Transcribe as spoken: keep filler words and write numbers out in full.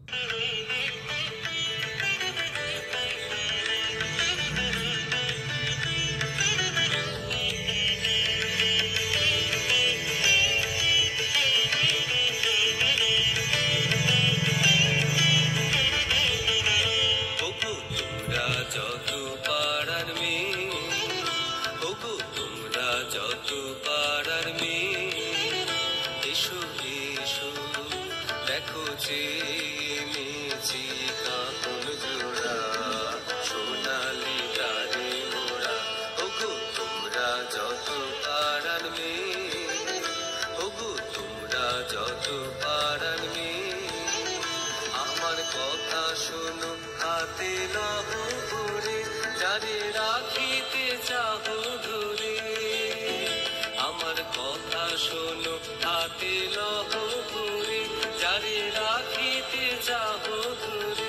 যত পাড়ার মেয়ে, ওগো তোমরা যত পাড়ার মেয়ে, এসো এসো দেখো যে মেয়েছি কাপন জোড়া, সোনালি তারে মোড়া। ওগো তোমরা যত পাড়ার মেয়ে, ওগো তোমরা যত পাড়ার মেয়ে, আমার কথা শোনো হাতে লহ করে, যারে রাখিতে চাহো ধরে। আমার কথা শোনো হাতে লহ করে, যারে রাখিতে চাহো ধরে।